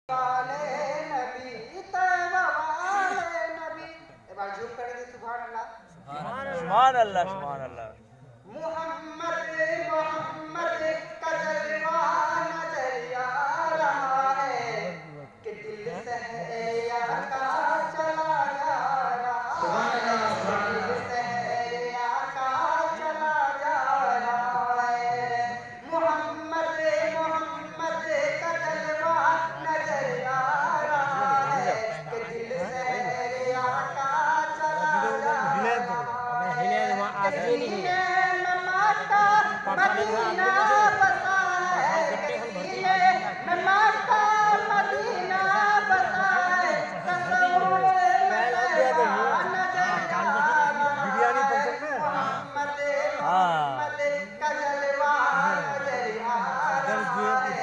सुभान अल्लाह सुभान अल्लाह। मोहम्मद मोहम्मद का जलवा नजर आ रहा है कि दिल से यार का चला जा रहा है, दिल से यार का चला जा रहा है। मोहम्मद मोहम्मद का जलवा नजर आ रहा है कि दिल से यार का चला जा रहा है। मदीना बसा है, कसीने में मक्का मदीना बसा है, तस्वीर में नजर आ रहा है। मोहम्मद मोहम्मद का जलवा नजर आ रहा है,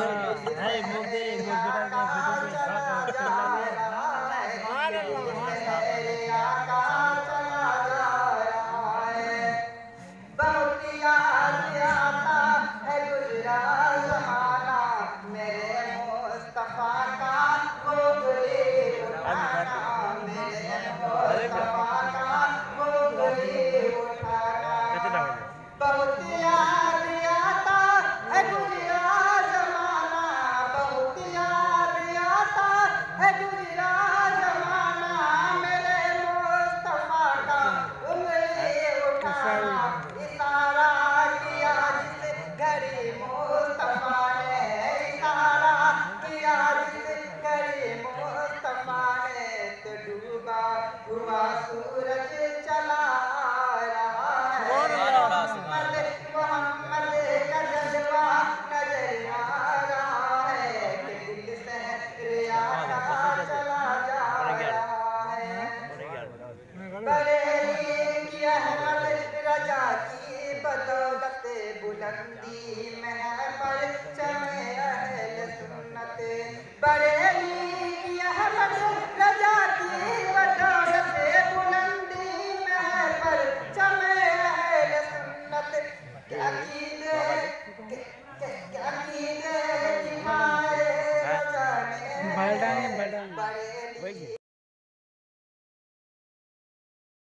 बहुत याद आता है गुजरा ज़माना, मेरे मुस्तफा का उंगली उठाना, मेरे मुस्तफा का उंगली उठाना। बहुत याद आता है गुजरा ज़माना, बहुत याद आता है गुजरा ज़माना, मेरे मुस्तफा का उंगली उठाना। इशारा किया जिस घड़ी मुस्तफा ने, इशारा किया जिस घड़ी मुस्तफा ने, तो डूबा हुआ सूरज चला आ रहा है। मोहम्मद मोहम्मद का जलवा नजर आ रहा है कि दिल से रिया का चला जा रहा है। बरेली की अहमद रजा की बदौलत बुलंदी में पर चमे